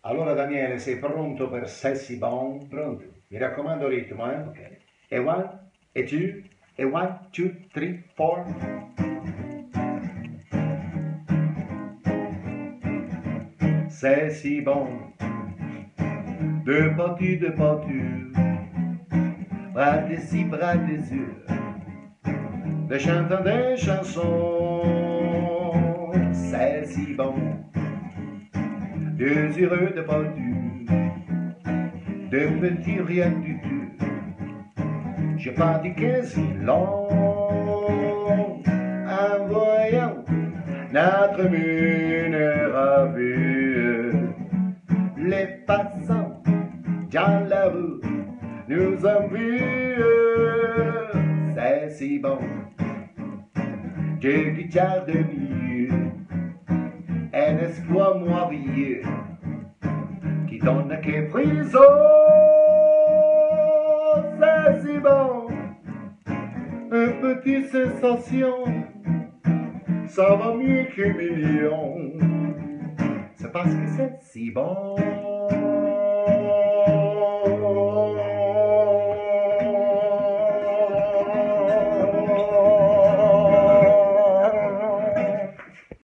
Allora Daniele, sei pronto per Sessi Bon? Pronto? Mi raccomando il ritmo, eh? Ok. E one, e two, e one, two, three, four. Sessi Bon, deux parties, bras dessus, bras dessus, de chantant des chansons. Sessi Bon, deux heureux de partout, de petits rien du tout. J'ai pratiqué si long en voyant notre vulnérable. Les passants dans la rue nous envient, c'est si bon. Deux guitares de nuit, un espoir moirier qui donne que prison. C'est si bon, une petite sensation, ça va mieux qu'un million. C'est parce que c'est si bon.